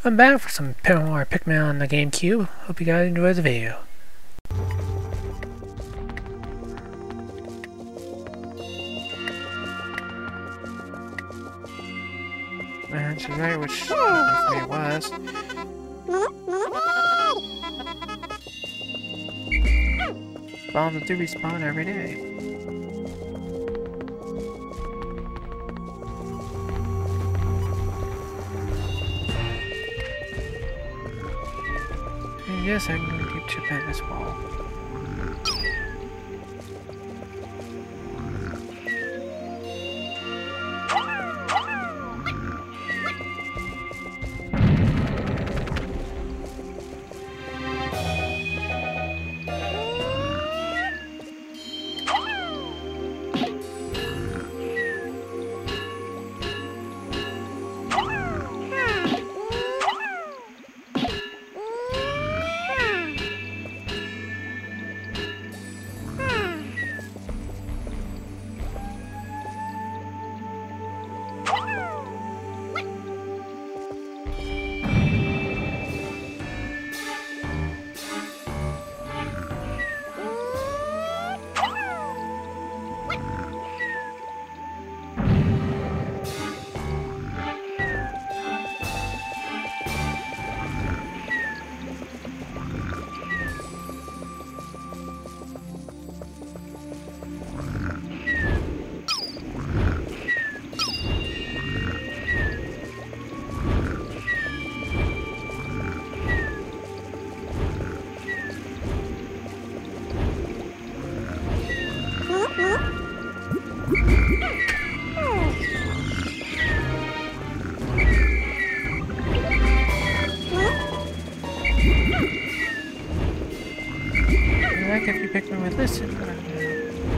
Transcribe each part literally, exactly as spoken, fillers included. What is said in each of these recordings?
I'm back for some more Pikmin on the GameCube. Hope you guys enjoy the video. And she's right, which I think it was. Bombs do respawn every day. And yes, I can keep chipping this wall. If you Pikmin would listen, but I don't know.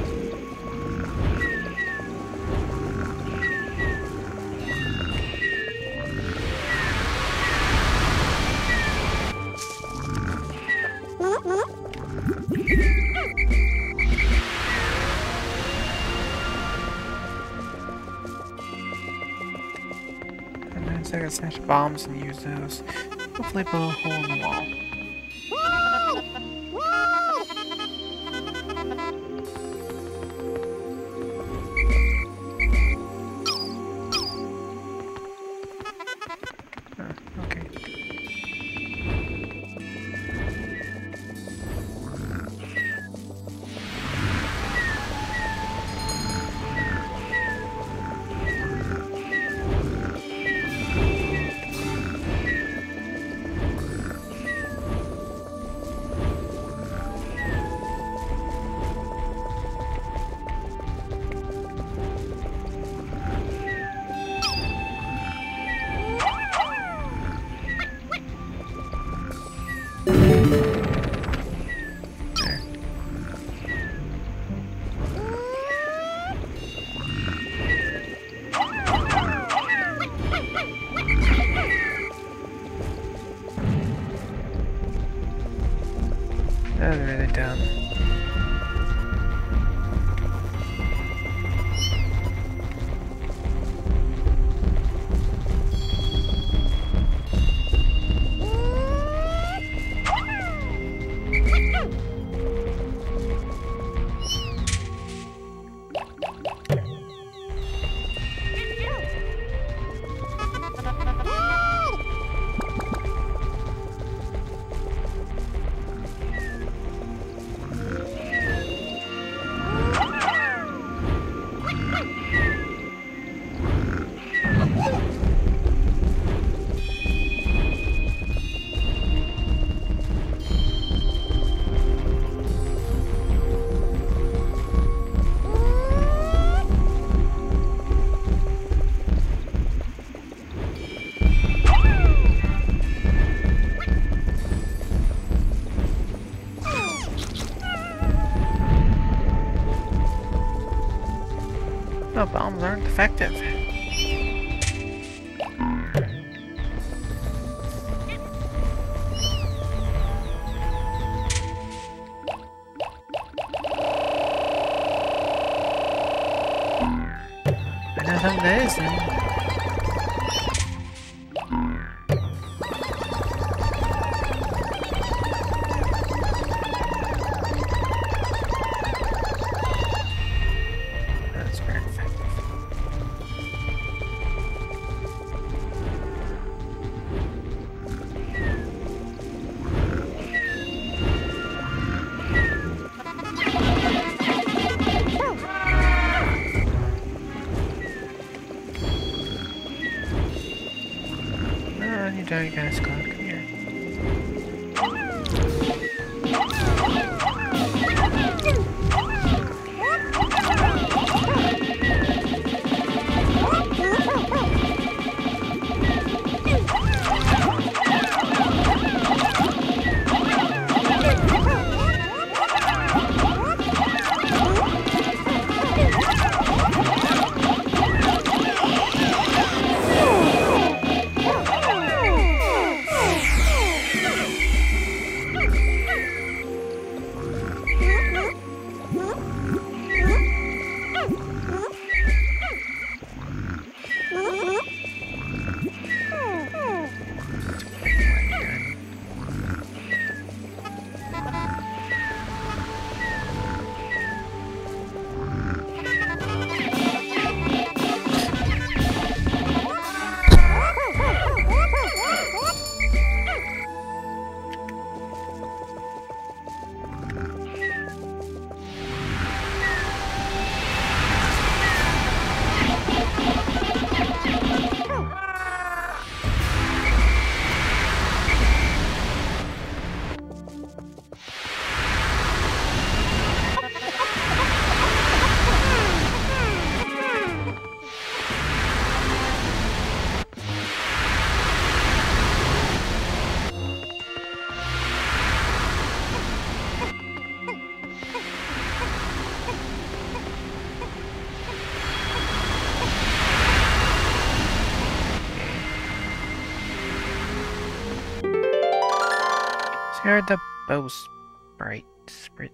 And then so I can smash bombs and use those. Hopefully blow a hole in the wall. That was really dumb. No, bombs aren't effective. I know something that is then. No, you gotta come here. Here the Bowsprit. Sprit.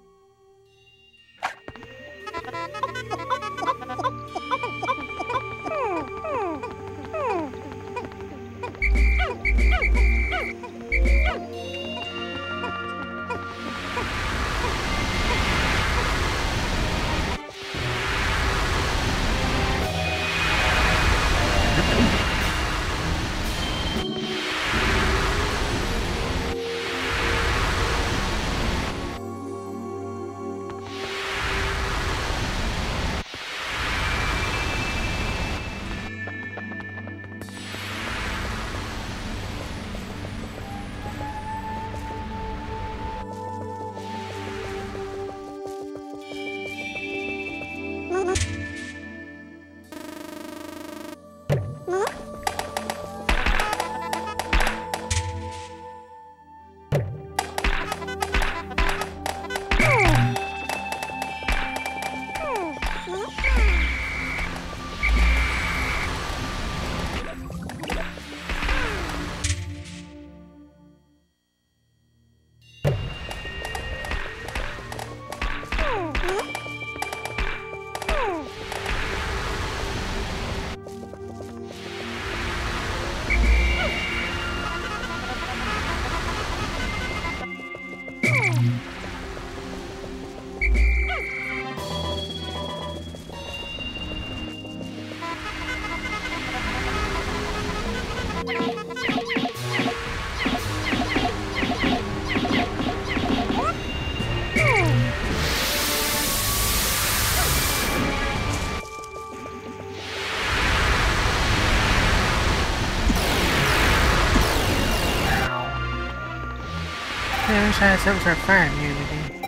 I wish I had some sort of fire immunity.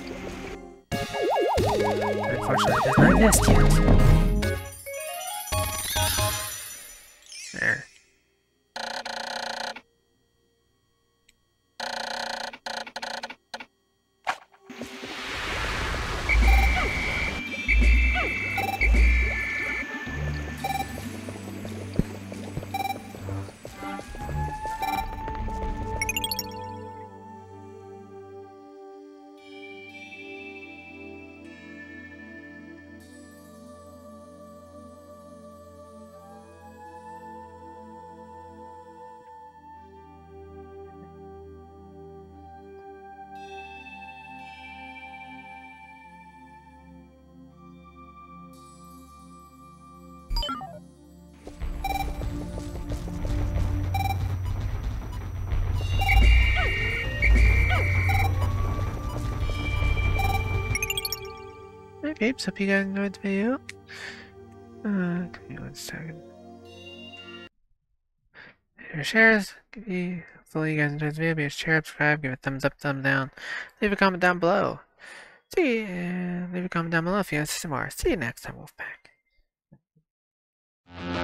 Unfortunately, it does not exist yet. There. Hey peeps, hope you guys enjoyed the video. Uh, give me one second. your shares. Hopefully you guys enjoyed this video. Be a share, subscribe, give it a thumbs up, thumbs down. Leave a comment down below. See, uh, leave a comment down below if you want to see some more. See you next time, Wolfpack.